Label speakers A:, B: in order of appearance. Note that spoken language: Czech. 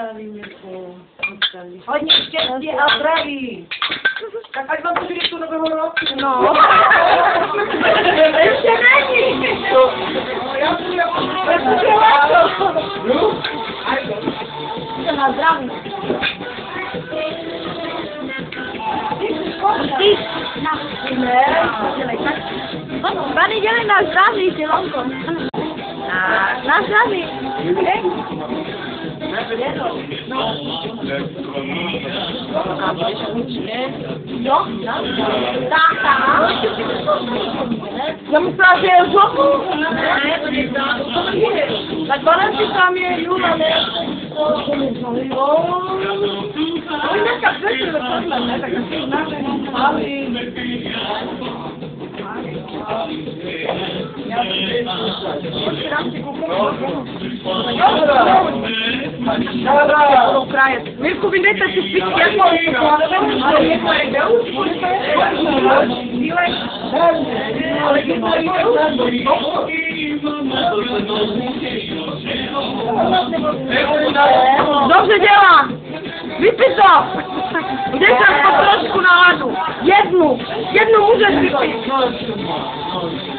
A: zdraví, Mirku.
B: Hodně štěstí a zdraví. Tak ať vám to vyjde do nového roku.
A: No.
B: Ještě není. Já budu jako
A: Na zdraví. Pani dělej na zdraví, Silonko. Na zdraví. Jo, tak. Já myslela, že je zlobu. Ne, to je to. Tak Valenci tam je Jula, ne? Ale dneska přešli do tohle, ne? Tak asi známe, malý. Mirku, vydejte si spíš jako dobře dělá. Vypij to. Jdeš tam po trošku na ladu. Jednu můžeš vypít.